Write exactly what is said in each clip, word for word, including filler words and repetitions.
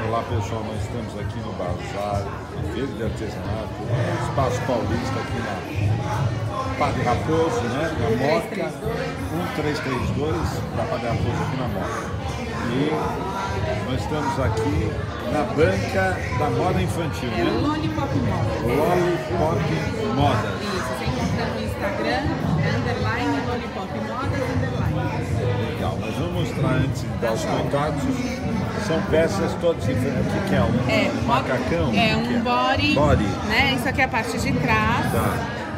Olá pessoal, nós estamos aqui no Bazar, Feira de Artesanato, Espaço Paulista, aqui na Padre Raposo, né? Na Moca, um três três dois da Padre Raposo aqui na Moca. E nós estamos aqui na banca da moda infantil, é, né? Lollipop Modas. Lollipop Modas. Isso, você encontra no Instagram, é underline, Lollipop Modas, underline. Legal, mas vamos mostrar antes de dar os contatos. São peças todas diferentes. O que, que é? Um É, macacão? É o um que é? body, body. Né? Isso aqui é a parte de trás. Tá.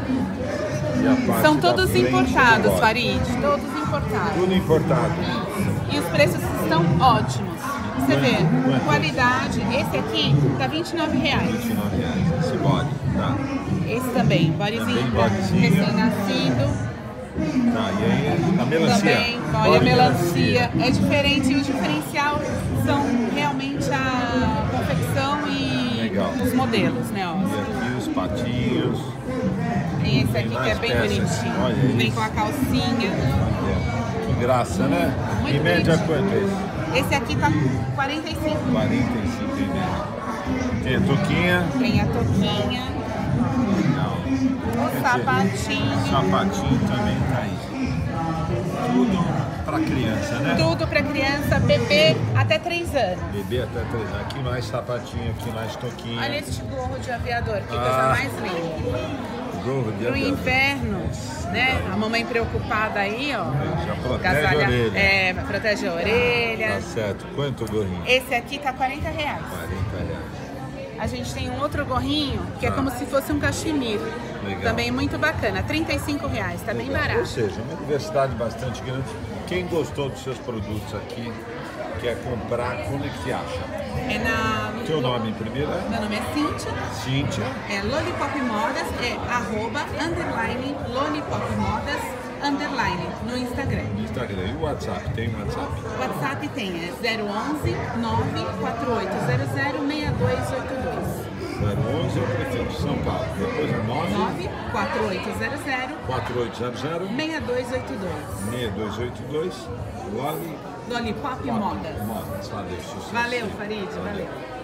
E a parte São da todos frente do importados, body. Farid. Todos importados. Tudo importado. E os preços estão ótimos. Você Quanto? vê, Quanto? qualidade. Esse aqui tá vinte e nove reais. vinte e nove reais. Esse body. Tá. Esse também, bodyzinho Também bodyzinho. recém-nascido. Tá. E aí, a melancia? Também, olha, Body a melancia é diferente. E o diferencial são realmente a confecção e Legal. os modelos, né? Ó. E aqui os patinhos. Tem esse aqui que é mais bem peças. bonitinho. Olha Vem isso. com a calcinha. Que graça, né? Muito Em média, bonitinho. quanto é esse? Esse aqui tá quarenta e cinco. quarenta e cinco em média. Tem a toquinha. Tem a toquinha. Legal. O sapatinho. Sapatinho também tá aí. Tudo pra criança, né? Tudo para criança, bebê até três anos. Bebê até três anos. Aqui mais sapatinho, aqui mais toquinha. Olha este gorro de aviador, que Ah. coisa mais linda. Gorro de Pro aviador. inverno, né? A mamãe preocupada aí, ó. Já protege a Agasalha- orelha. É, protege a orelha. Tá certo. Quanto o gorrinho? Esse aqui tá quarenta reais. quarenta reais. A gente tem um outro gorrinho que é Tá. como se fosse um cachemir. Legal. Também muito bacana, trinta e cinco reais, tá bem Legal. Ou barato. seja, uma diversidade bastante grande. Quem gostou dos seus produtos aqui, quer comprar, como é que acha? É na... Seu nome primeiro é? Meu nome é Cíntia, Cíntia. é Lollipop Modas, é arroba, underline, Lollipop Modas, underline, no Instagram. No Instagram. E o WhatsApp? Tem um WhatsApp? O WhatsApp tem, é zero onze, nove quatro oito zero zero, seis dois oito dois. zero onze é o prefixo de São Paulo. Depois é nove nove quatro oito zero zero, quatro oito zero zero seis dois oito dois. seis dois oito dois. Loli Lollipop Modas. Modas. Valeu, sucesso. Valeu, Farid, valeu.